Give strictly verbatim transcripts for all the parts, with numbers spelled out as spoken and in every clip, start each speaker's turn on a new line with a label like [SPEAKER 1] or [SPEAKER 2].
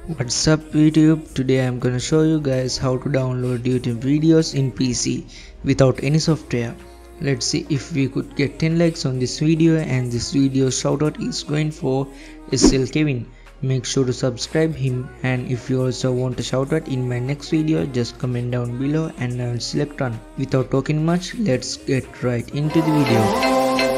[SPEAKER 1] What's up YouTube? Today I'm gonna show you guys how to download YouTube videos in P C without any software. Let's see if we could get ten likes on this video, and this video shoutout is going for S L Kevin. Make sure to subscribe him, and if you also want a shoutout in my next video, just comment down below and I'll select one. Without talking much, let's get right into the video.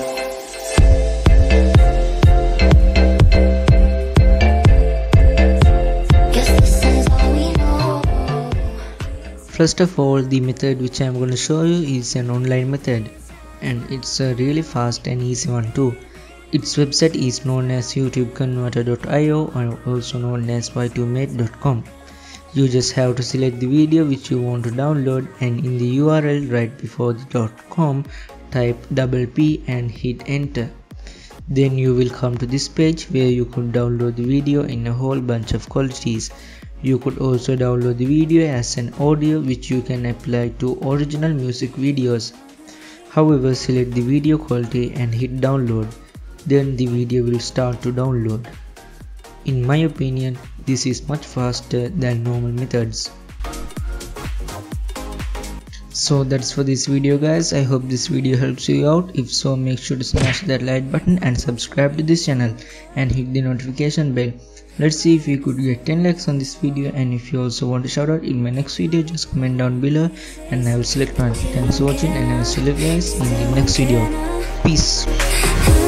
[SPEAKER 1] First of all, the method which I am going to show you is an online method, and it's a really fast and easy one too. Its website is known as YouTube Converter dot i o, or also known as y two mate dot com. You just have to select the video which you want to download, and in the U R L right before the .com type double P and hit enter. Then you will come to this page where you could download the video in a whole bunch of qualities. You could also download the video as an audio, which you can apply to original music videos. However, select the video quality and hit download. Then the video will start to download. In my opinion, this is much faster than normal methods. So that's for this video guys. I hope this video helps you out. If so, make sure to smash that like button and subscribe to this channel and hit the notification bell. Let's see if we could get ten likes on this video, and if you also want a shoutout in my next video, just comment down below and I will select one. Thanks for watching, and I will see you guys in the next video. Peace.